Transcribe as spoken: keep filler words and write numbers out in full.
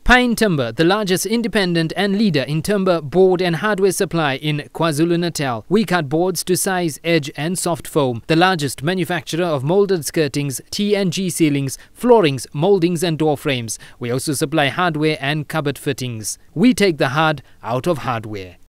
PineTimber, the largest independent and leader in timber board and hardware supply in KwaZulu-Natal. We cut boards to size, edge and soft foam. The largest manufacturer of molded skirtings, T and G ceilings, floorings, moldings and door frames. We also supply hardware and cupboard fittings. We take the hard out of hardware.